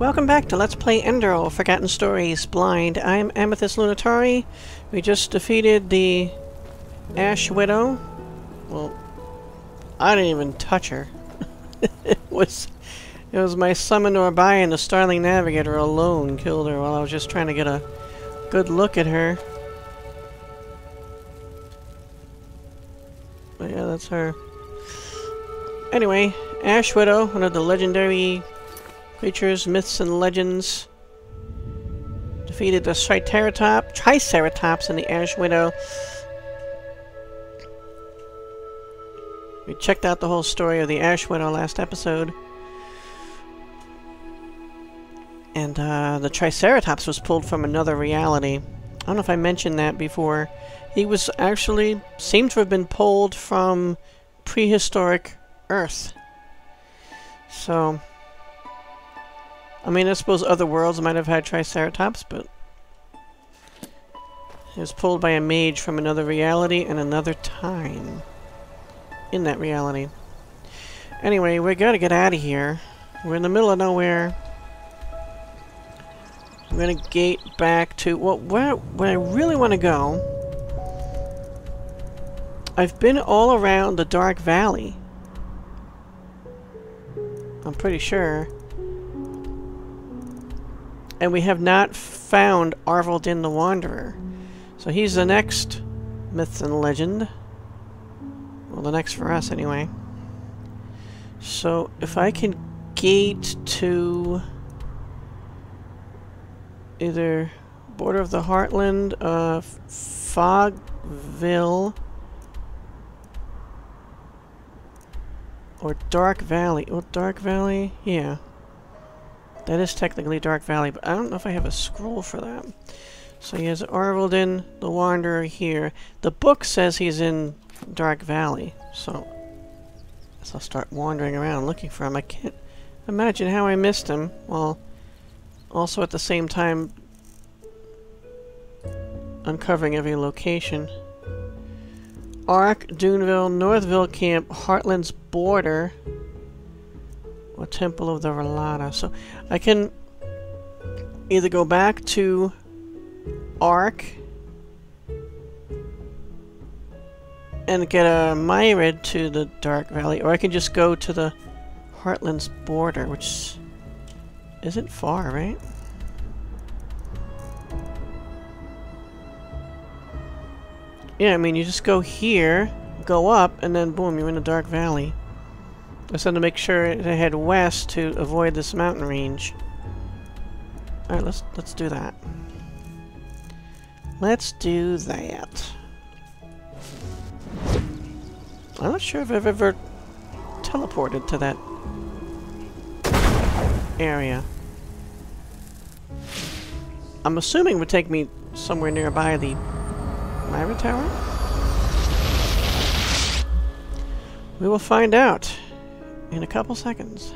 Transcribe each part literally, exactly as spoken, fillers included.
Welcome back to Let's Play Enderal, Forgotten Stories, Blind. I'm Amethyst Lunitari. We just defeated the Ash Widow. Well, I didn't even touch her. it was it was my Summon Orbai and the Starling Navigator alone killed her while I was just trying to get a good look at her. But yeah, that's her. Anyway, Ash Widow, one of the legendary creatures, myths, and legends. Defeated the Triceratops, Triceratops and the Ash Widow. We checked out the whole story of the Ash Widow last episode. And uh, the Triceratops was pulled from another reality. I don't know if I mentioned that before. He was actually, seemed to have been pulled from prehistoric Earth. So, I mean, I suppose other worlds might have had Triceratops, but he was pulled by a mage from another reality and another time in that reality. Anyway, we gotta get out of here. We're in the middle of nowhere. I'm gonna gate back to, well, where, where I really want to go. I've been all around the Dark Valley. I'm pretty sure. And we have not found Arvaldin the Wanderer. So he's the next myth and legend. Well, the next for us, anyway. So, if I can gate to either Border of the Heartland, uh, Fogville, or Dark Valley. Oh, Dark Valley? Yeah. That is technically Dark Valley, but I don't know if I have a scroll for that. So he has Arvaldin the Wanderer here. The book says he's in Dark Valley, so I guess I'll start wandering around looking for him. I can't imagine how I missed him, while also at the same time uncovering every location. Ark, Duneville, Northville Camp, Heartland's Border, or Temple of the Relata. So I can either go back to Ark and get a Myrid to the Dark Valley, or I can just go to the Heartland's Border, which isn't far, right? Yeah, I mean, you just go here, go up, and then boom, you're in the Dark Valley. I just had to make sure to head west to avoid this mountain range. Alright, let's let's do that. Let's do that. I'm not sure if I've ever teleported to that area. I'm assuming it would take me somewhere nearby the Myra Tower? We will find out in a couple seconds.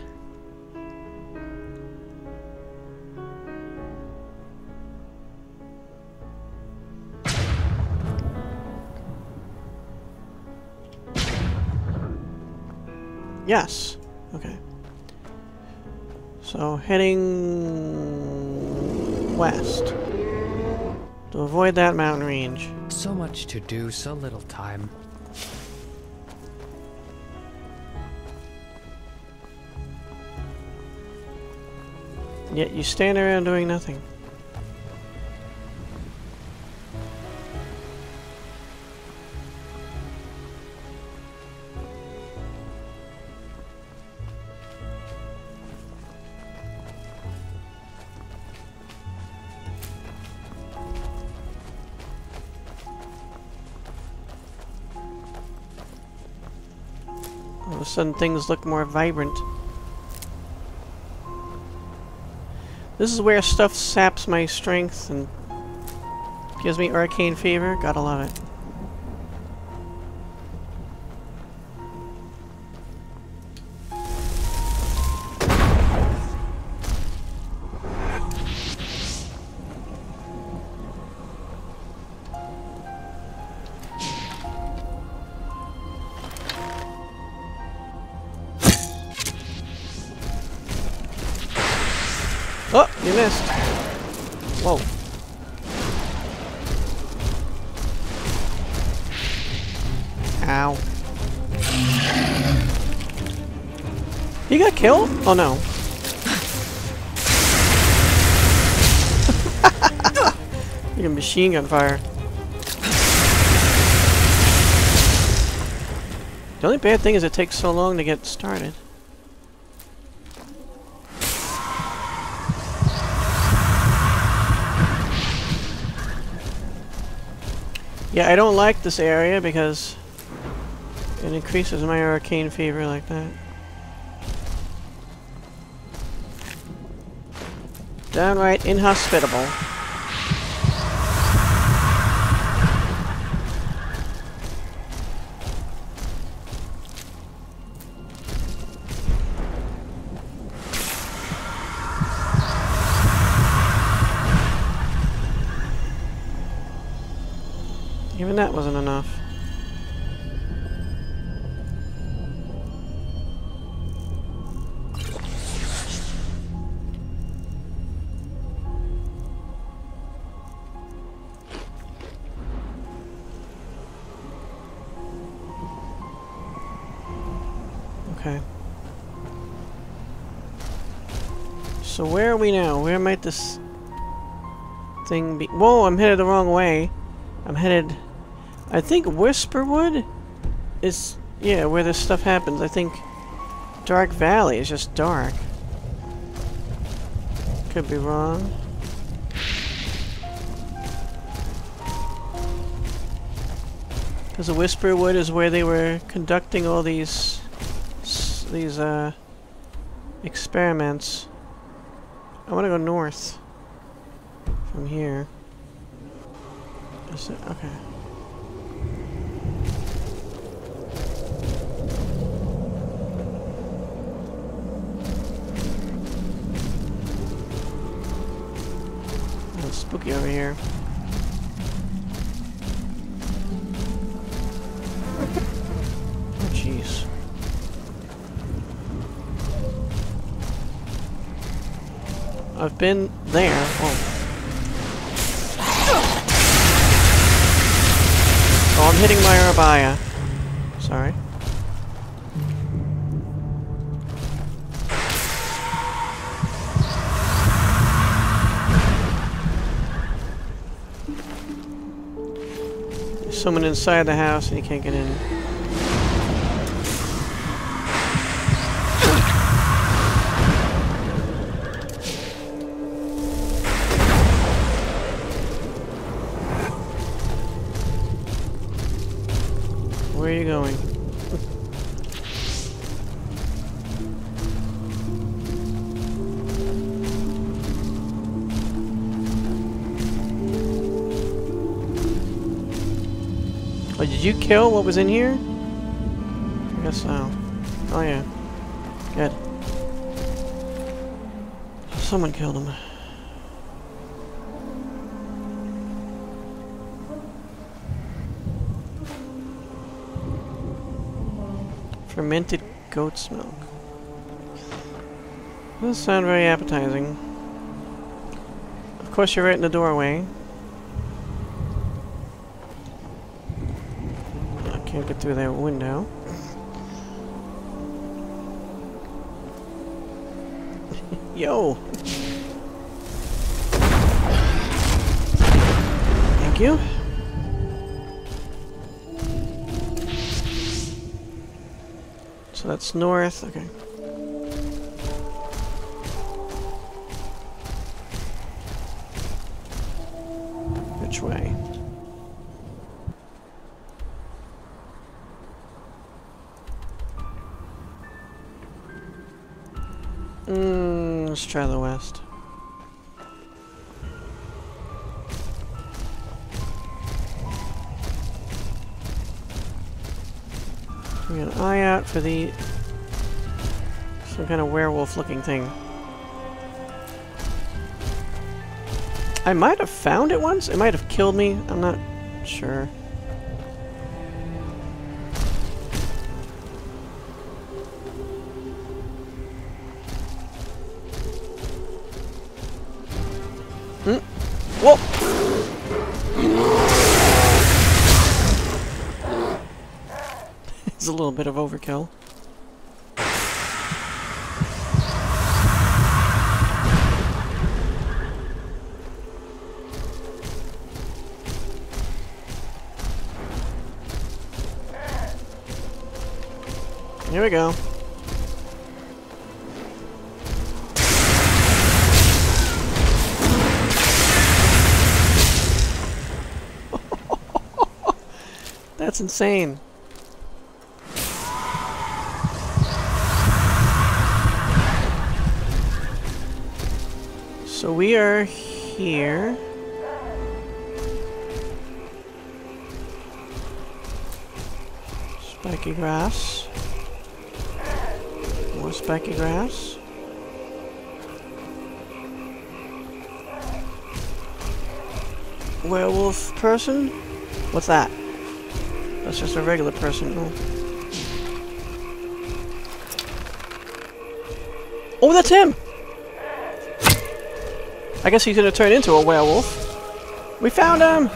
Yes. Okay. So, heading west to avoid that mountain range. So much to do, so little time. Yet you stand around doing nothing. All of a sudden things look more vibrant. This is where stuff saps my strength and gives me arcane fever. Gotta love it. Oh, you missed. Whoa. Ow. He got killed? Oh no. Like a machine gun fire. The only bad thing is it takes so long to get started. Yeah, I don't like this area because it increases my arcane fever like that. Downright inhospitable. Even that wasn't enough. Okay. So where are we now? Where might this thing be? Whoa, I'm headed the wrong way. I'm headed... I think Whisperwood is... yeah, where this stuff happens. I think Dark Valley is just dark. Could be wrong. Because the Whisperwood is where they were conducting all these... these, uh... experiments. I want to go north. From here. Is it? Okay. It's spooky over here. Oh, jeez. I've been there. Oh. Oh, I'm hitting my Arabaya. Sorry. There's someone inside the house and he can't get in. Where are you going? Oh, did you kill what was in here? I guess so. Oh yeah. Good. Someone killed him. Fermented goat's milk. Doesn't sound very appetizing. Of course, you're right in the doorway. I can't get through that window. Yo! Thank you. So that's north, okay. Which way? Mm, let's try the west. We got an eye out for the... some kind of werewolf-looking thing. I might have found it once. It might have killed me. I'm not sure. Whoa! It's a little bit of overkill. Here we go. That's insane. So we are here. Spiky grass. More spiky grass. Werewolf person? What's that? That's just a regular person. Oh, oh, that's him! I guess he's gonna turn into a werewolf. We found him!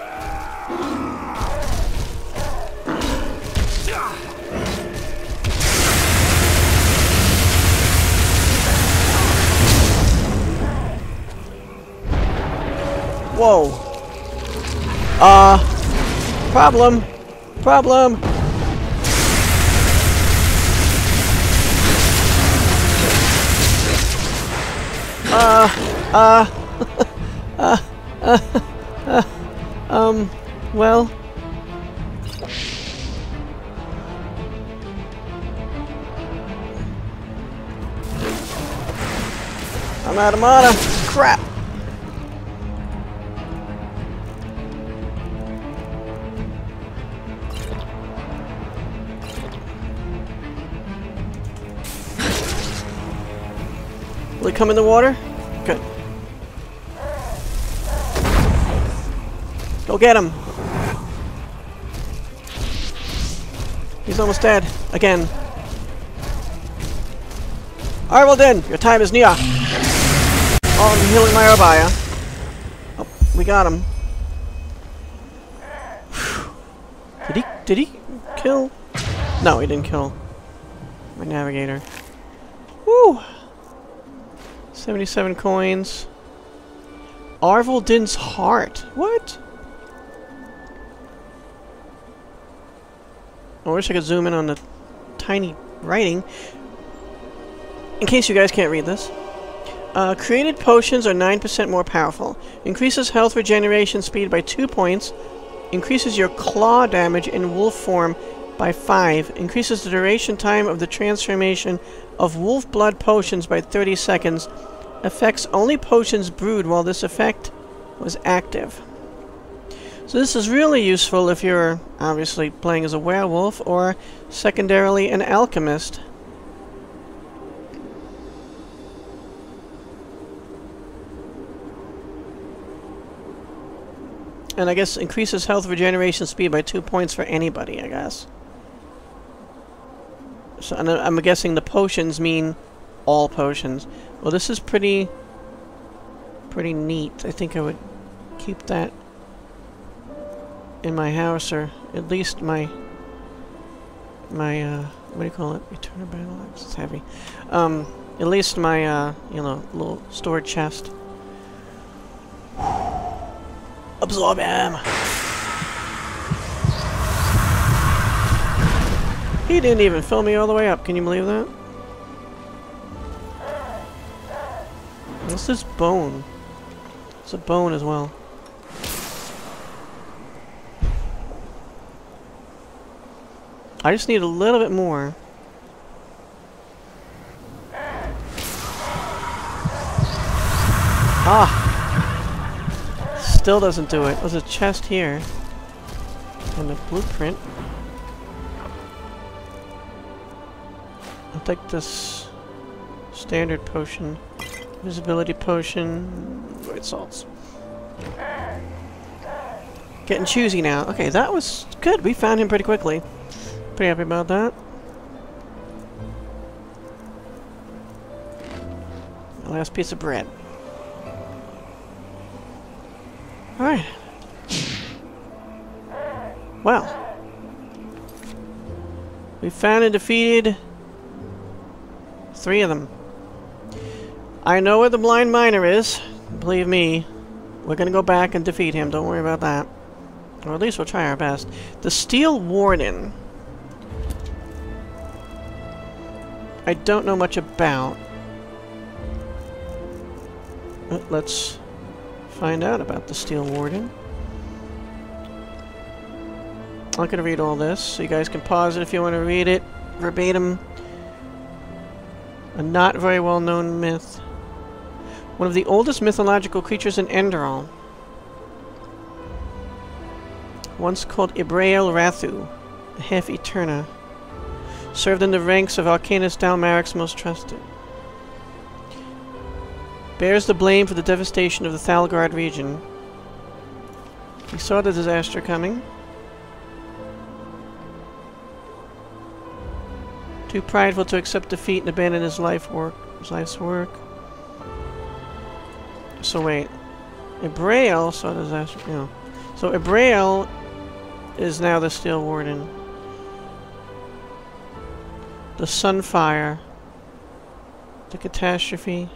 Whoa. Uh, problem. Problem. Uh, uh, uh, uh, uh, um, well. I'm out of mana. Crap. Will he come in the water? Good. Go get him. He's almost dead. Again. Alright, well then. Your time is near. Oh, I'm healing my Arbaya. Oh, we got him. Did he, did he kill? No, he didn't kill my navigator. Woo! seventy-seven coins. Arvaldin's heart. What? I wish I could zoom in on the tiny writing. In case you guys can't read this. Uh, created potions are nine percent more powerful. Increases health regeneration speed by two points. Increases your claw damage in wolf form by five. Increases the duration time of the transformation of wolf blood potions by thirty seconds. Affects only potions brewed while this effect was active. So this is really useful if you're obviously playing as a werewolf or secondarily an alchemist. And I guess increases health regeneration speed by two points for anybody, I guess. So and I'm guessing the potions mean all potions. Well, this is pretty, pretty neat. I think I would keep that in my house, or at least my, my, uh, what do you call it? Eternal Battle Axe. It's heavy. Um, at least my, uh, you know, little storage chest. Absorb him! He didn't even fill me all the way up. Can you believe that? What's this bone? It's a bone as well. I just need a little bit more. Ah! Still doesn't do it. There's a chest here. And a blueprint. I'll take this standard potion. Visibility potion. White salts. Getting choosy now. Okay, that was good. We found him pretty quickly. Pretty happy about that. The last piece of bread. Alright. Well. We found and defeated three of them. I know where the blind miner is. Believe me. We're gonna go back and defeat him. Don't worry about that. Or at least we'll try our best. The Steel Warden. I don't know much about. But let's find out about the Steel Warden. I'm not going to read all this, so you guys can pause it if you want to read it verbatim. A not very well known myth. One of the oldest mythological creatures in Enderal. Once called Ibrael Rathu, a half Eterna. Served in the ranks of Arcanus Dalmaric's most trusted. Bears the blame for the devastation of the Thalgard region. He saw the disaster coming. Too prideful to accept defeat and abandon his life work, his life's work. So wait, Ibrael saw the disaster. No, so Ibrael is now the Steel Warden. The Sunfire. The Catastrophe.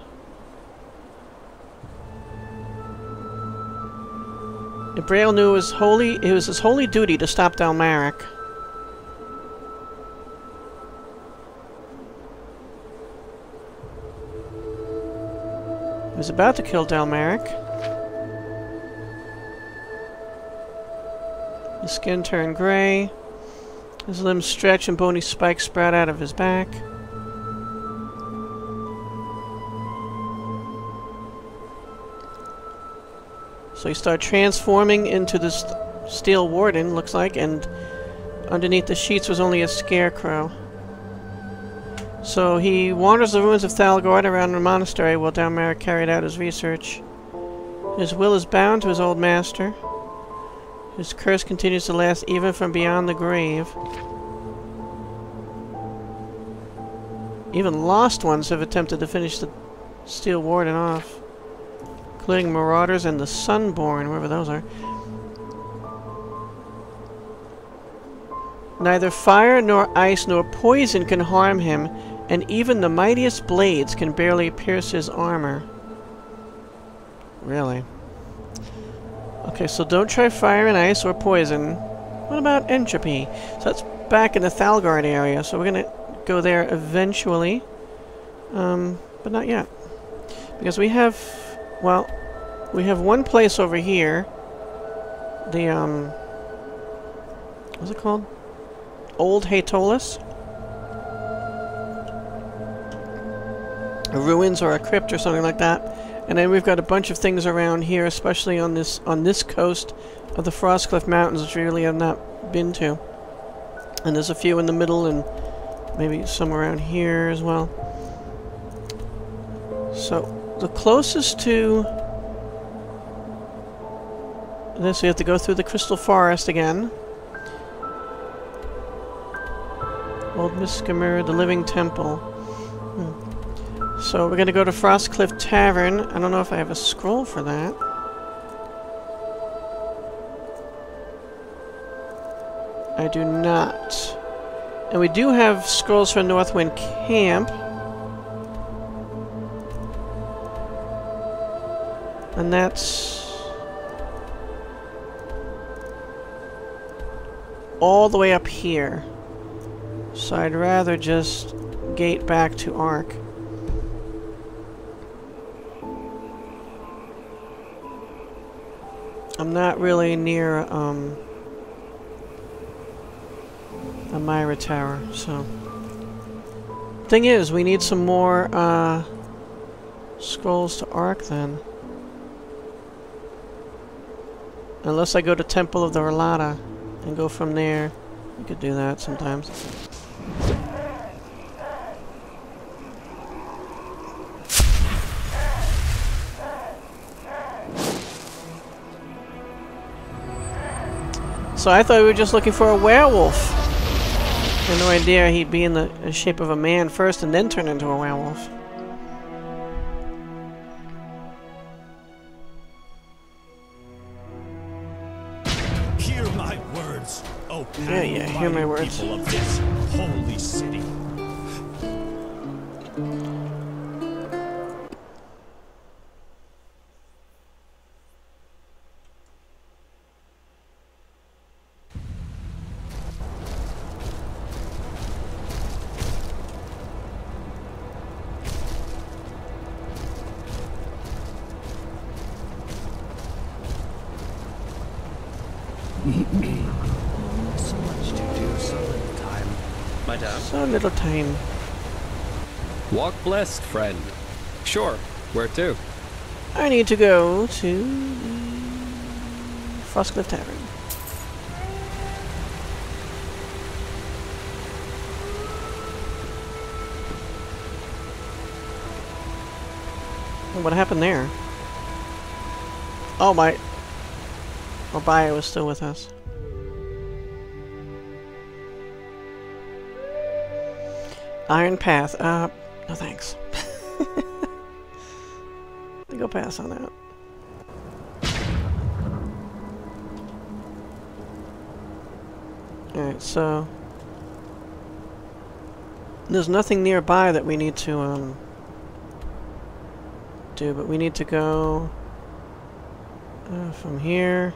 Ibrael knew it was holy. It was his holy duty to stop Dalmaric. He was about to kill Dalmaric. His skin turned gray. His limbs stretch and bony spikes sprout out of his back. So he started transforming into this Steel Warden, looks like, and underneath the sheets was only a scarecrow. So he wanders the ruins of Thalgard around the monastery while Dalmaric carried out his research. His will is bound to his old master. His curse continues to last even from beyond the grave. Even lost ones have attempted to finish the Steel Warden off, including Marauders and the Sunborn, wherever those are. Neither fire nor ice nor poison can harm him, and even the mightiest blades can barely pierce his armor. Really? Okay, so don't try fire and ice or poison. What about entropy? So that's back in the Thalgard area, so we're gonna go there eventually. Um, but not yet. Because we have, well, we have one place over here. The, um, what's it called? Old Haetolis? A ruins or a crypt or something like that. And then we've got a bunch of things around here, especially on this on this coast of the Frostcliff Mountains, which we really have not been to. And there's a few in the middle and maybe some around here as well. So the closest to this, we have to go through the Crystal Forest again. Old Miskimmer, the Living Temple. Hmm. So we're going to go to Frostcliff Tavern. I don't know if I have a scroll for that. I do not. And we do have scrolls for Northwind Camp. And that's all the way up here. So I'd rather just gate back to Ark. I'm not really near um, a Myra Tower, so. Thing is, we need some more uh, scrolls to Ark then. Unless I go to Temple of the Relata and go from there. We could do that sometimes. So I thought we were just looking for a werewolf. I had no idea he'd be in the, the shape of a man first and then turn into a werewolf. hear my words. People of this holy city. So much to do, so little time. Madame? So little time. Walk blessed, friend. Sure. Where to? I need to go to the Frostcliff Tavern. What happened there? Oh my... Obaya was still with us. Iron Path. Uh, no thanks. I go pass on that. Alright, so... There's nothing nearby that we need to, um... do, but we need to go... Uh, from here...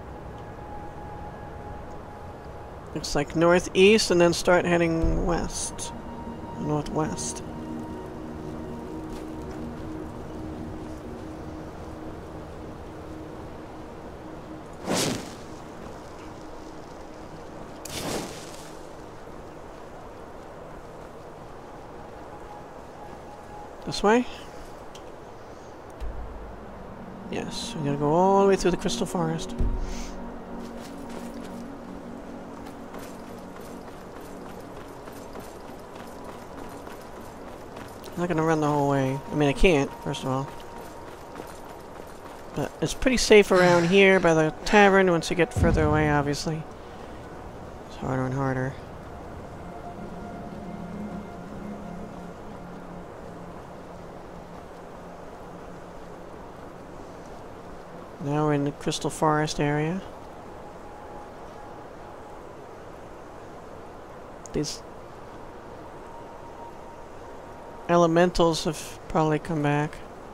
Looks like northeast, and then start heading west. Northwest. This way? Yes, we gotta go all the way through the Crystal Forest. I'm not gonna run the whole way. I mean, I can't, first of all. But it's pretty safe around here by the tavern. Once you get further away, obviously, it's harder and harder. Now we're in the Crystal Forest area. These elementals have probably come back.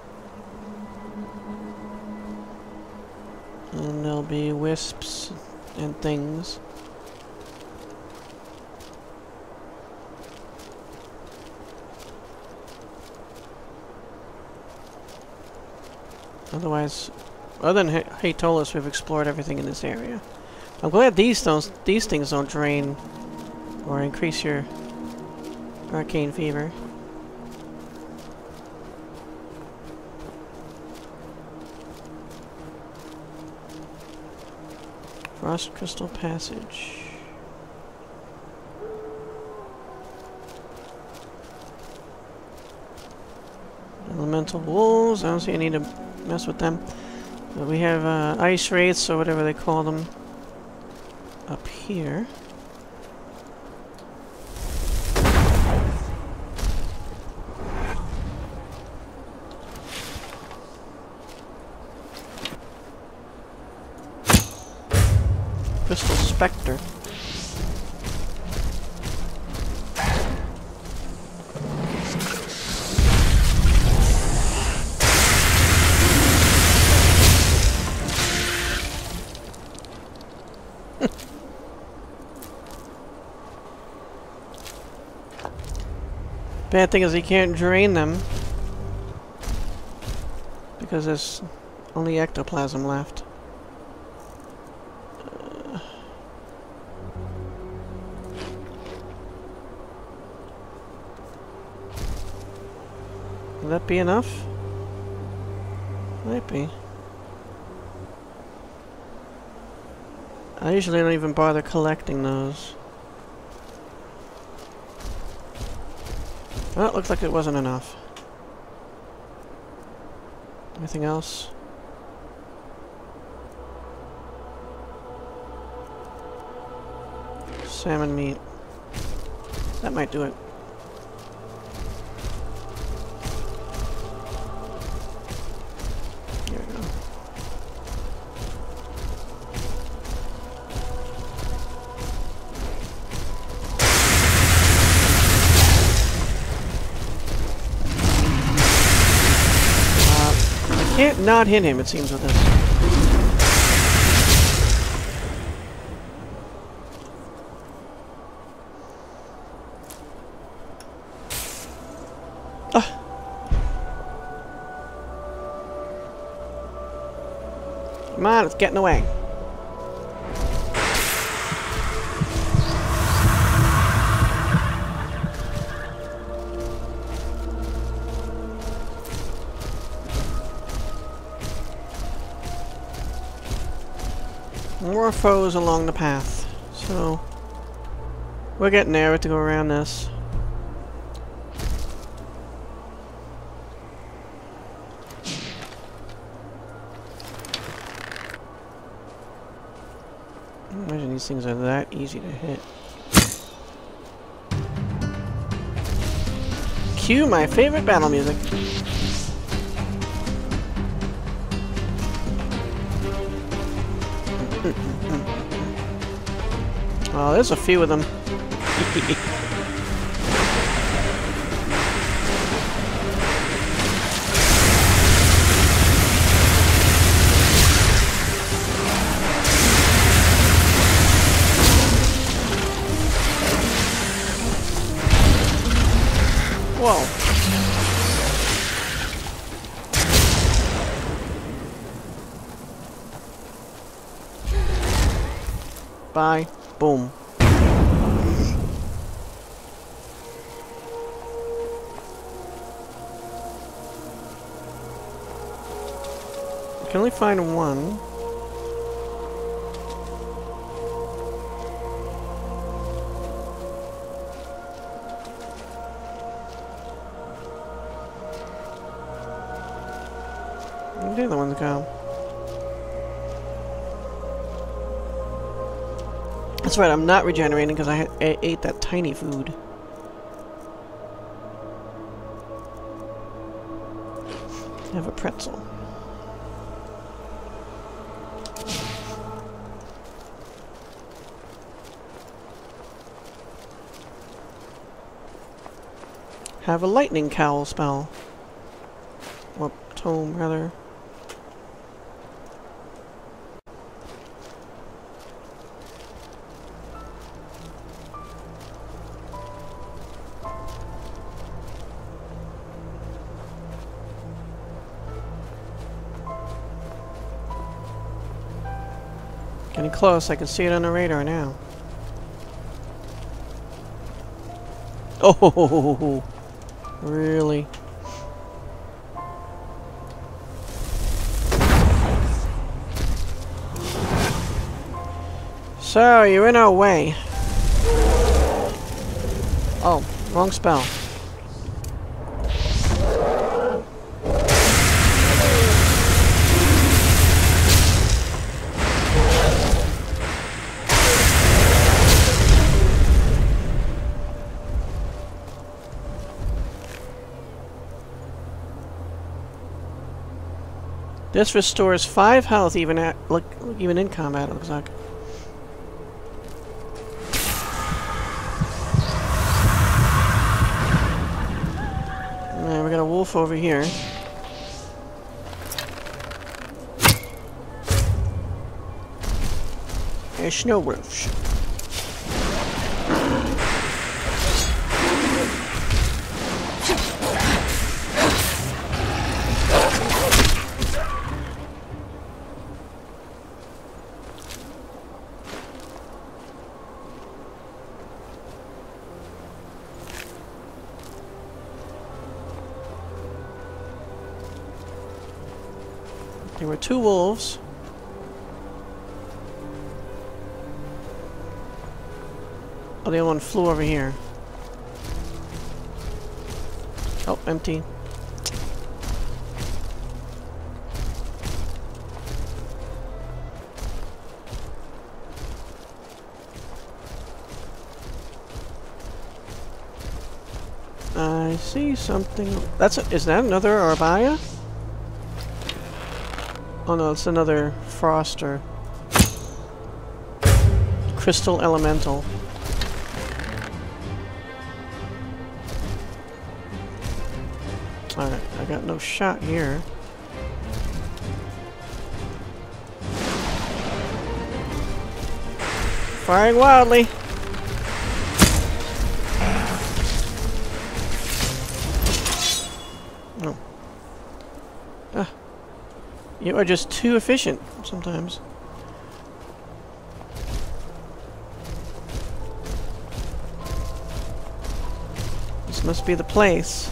And there'll be wisps and things. Otherwise, other than Haetolis, we've explored everything in this area. I'm glad these stones, these things don't drain or increase your arcane fever. Frost Crystal Passage. Elemental wolves. I don't see any need to mess with them. But we have uh, ice wraiths, or whatever they call them, up here. Crystal Spectre. Bad thing is you can't drain them because there's only ectoplasm left. Uh, will that be enough? Might be. I usually don't even bother collecting those. Well, it looks like it wasn't enough. Anything else? Salmon meat. That might do it. There we go. Can't not hit him, it seems, with this. Ah. Come on, it's getting away. More foes along the path, so we're getting there. We have to go around this. I don't imagine these things are that easy to hit. Cue my favorite battle music. Oh, there's a few of them. Whoa. Bye. Boom. I can only find one. Where did the other ones go? That's right, I'm not regenerating because I, I ate that tiny food. I have a pretzel. Have a lightning cowl spell. Or tome, rather. Getting close, I can see it on the radar now. Oh, really? So, you're in our way. Oh, wrong spell. This restores five health even at look even in combat, it looks like. Alright, we got a wolf over here. A snow wolf. There were two wolves. Oh, the other one flew over here. Oh, empty. I see something. That's a, is that another Arbaya? Oh no, it's another Froster. Crystal Elemental. Alright, I got no shot here. firing wildly. Oh. Ah. You are just too efficient sometimes. This must be the place.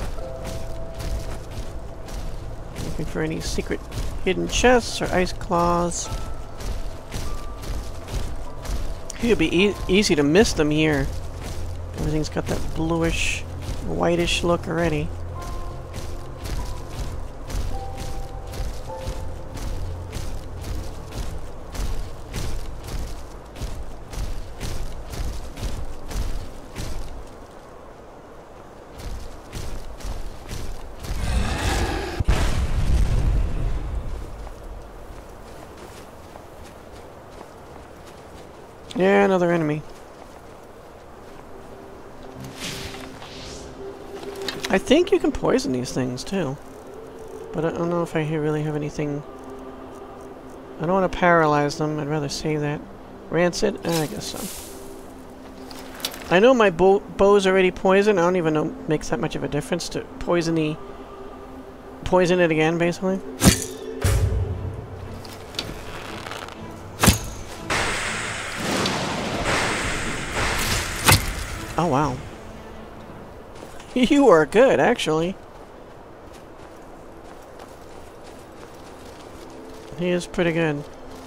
Looking for any secret hidden chests or ice claws. It would be e easy to miss them here. Everything's got that bluish, whitish look already. Yeah, another enemy. I think you can poison these things too, but I don't know if I really have anything. I don't want to paralyze them. I'd rather save that. Rancid? Eh, I guess so. I know my bow bow's already poisoned. I don't even know it makes that much of a difference to poison the poison it again, basically. Oh, wow. You are good, actually. He is pretty good.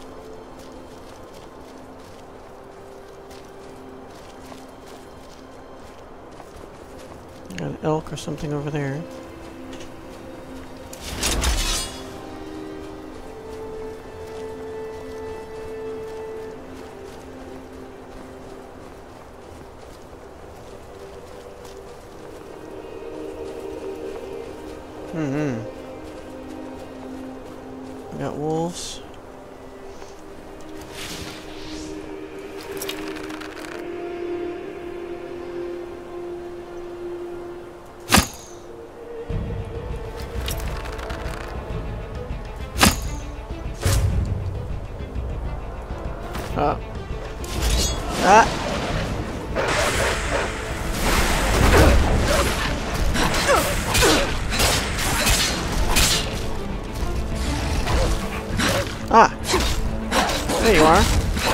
Got an elk or something over there. Mm-hmm. We got wolves. Oh. Ah! Ah! There you are.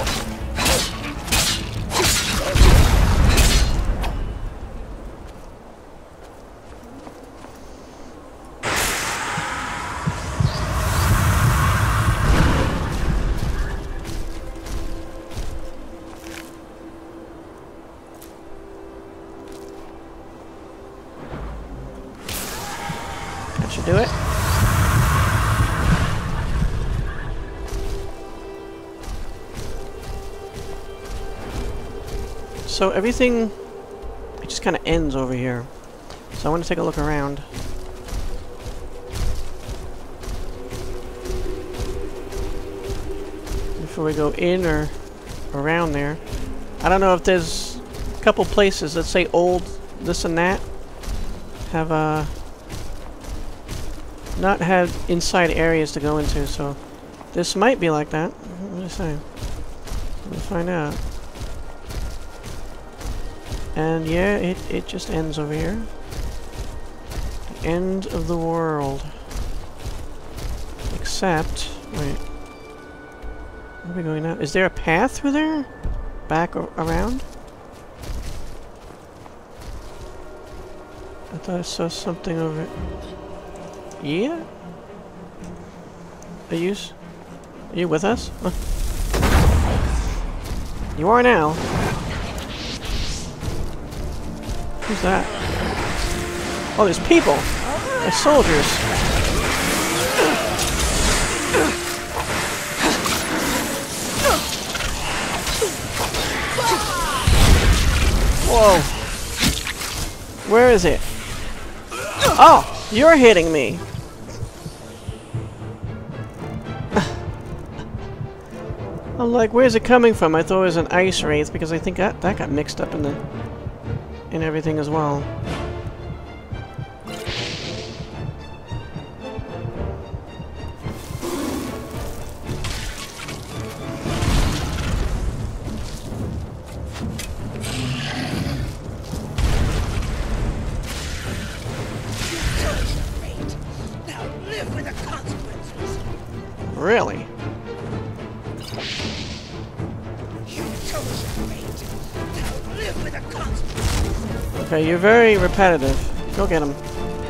That should do it. So everything, it just kind of ends over here. So I want to take a look around. Before we go in or around there. I don't know if there's a couple places that say old this and that have uh, not had inside areas to go into, so this might be like that. What do you say? We'll find out. And yeah, it, it just ends over here. The end of the world. Except, wait. Where are we going now? Is there a path through there? Back or around? I thought I saw something over it. Yeah? Are you, s are you with us? Huh. You are now. Who's that? Oh, there's people! There's soldiers! Whoa! Where is it? Oh! You're hitting me! I'm like, where's it coming from? I thought it was an ice wraith because I think that, that got mixed up in the... and everything as well. Okay, you're very repetitive. Go get him.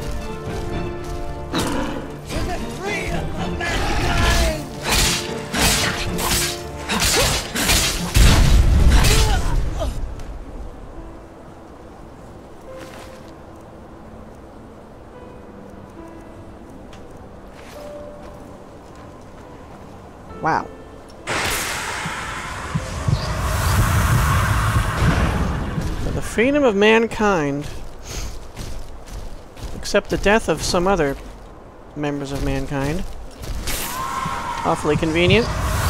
Wow. For the freedom of mankind, except the death of some other members of mankind. Awfully convenient.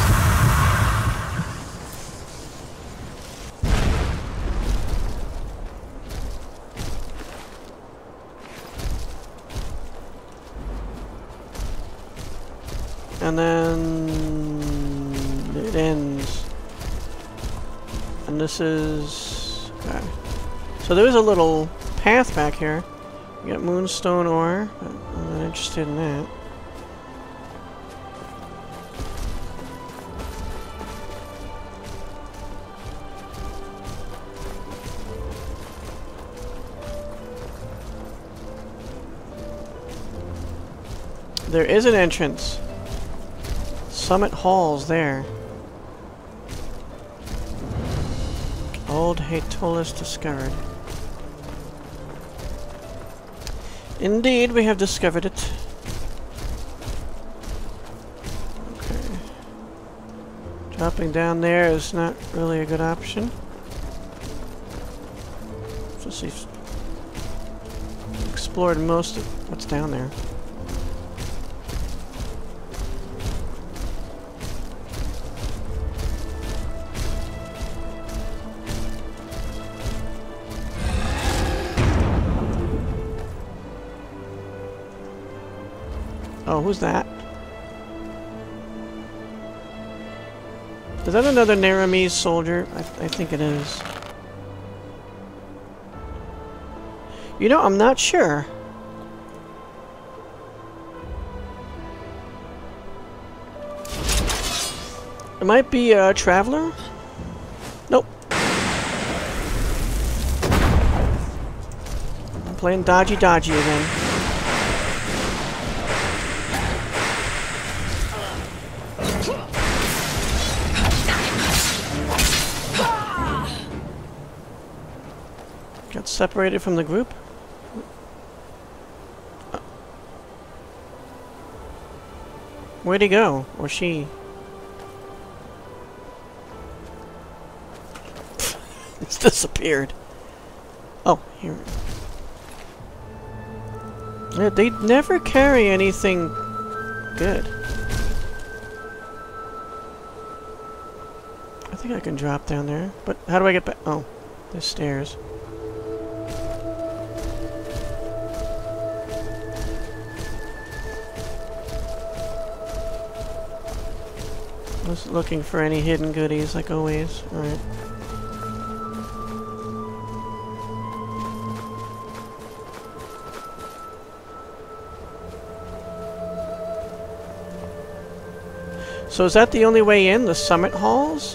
And then it ends. And this is... okay. So there is a little path back here. We got moonstone ore, but I'm not interested in that. There is an entrance. Summit Hall's there. Old Haetolis discovered. Indeed, we have discovered it. Okay. Dropping down there is not really a good option. Let's see. Explored most of what's down there. Oh, who's that? Is that another Naramese soldier? I, th I think it is. You know, I'm not sure. It might be a traveler? Nope. I'm playing dodgy dodgy again. Got separated from the group? Uh, where'd he go? Or she? It's disappeared. Oh, here. Yeah, they never carry anything good. I think I can drop down there, but how do I get back? Oh, there's stairs. Just looking for any hidden goodies, like always. Alright. So is that the only way in, the summit halls?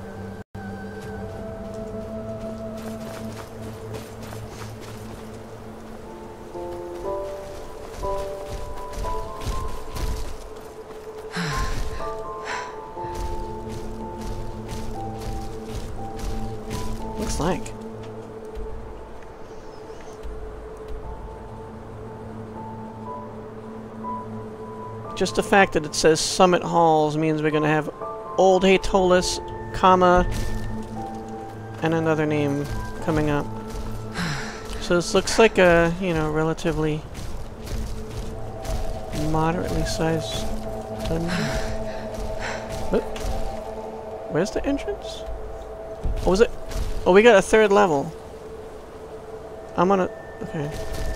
Looks like. Just the fact that it says Summit Halls means we're gonna have Old Haetolis, comma, and another name coming up. So this looks like a, you know, relatively moderately sized dungeon. What? Where's the entrance? Oh, was it? Oh, we got a third level. I'm on a... okay.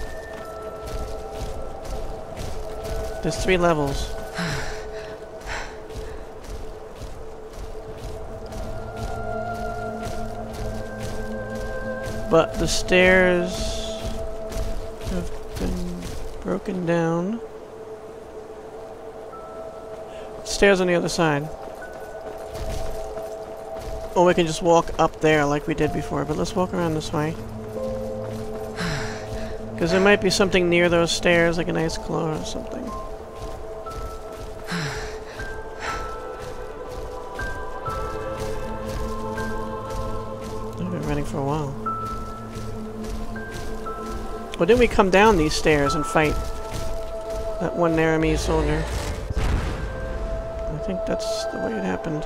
There's three levels. But the stairs have been broken down. Stairs on the other side. Or we can just walk up there like we did before, but let's walk around this way. Because there might be something near those stairs, like a nice claw or something. I've been running for a while. Well, didn't we come down these stairs and fight that one Naramese soldier? I think that's the way it happened.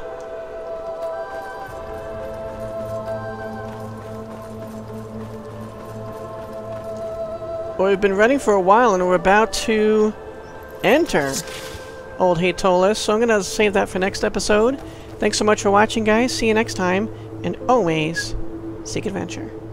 Well, we've been running for a while and we're about to enter Old Haetolis, so I'm going to save that for next episode. Thanks so much for watching, guys. See you next time, and always seek adventure.